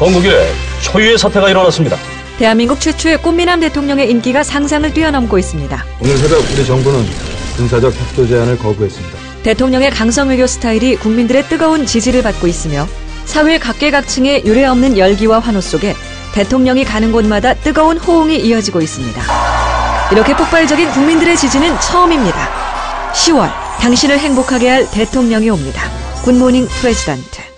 건국 이래 초유의 사태가 일어났습니다. 대한민국 최초의 꽃미남 대통령의 인기가 상상을 뛰어넘고 있습니다. 오늘 새벽 우리 정부는 군사적 협조 제안을 거부했습니다. 대통령의 강성 외교 스타일이 국민들의 뜨거운 지지를 받고 있으며 사회 각계각층의 유례없는 열기와 환호 속에 대통령이 가는 곳마다 뜨거운 호응이 이어지고 있습니다. 이렇게 폭발적인 국민들의 지지는 처음입니다. 10월 당신을 행복하게 할 대통령이 옵니다. 굿모닝 프레지던트.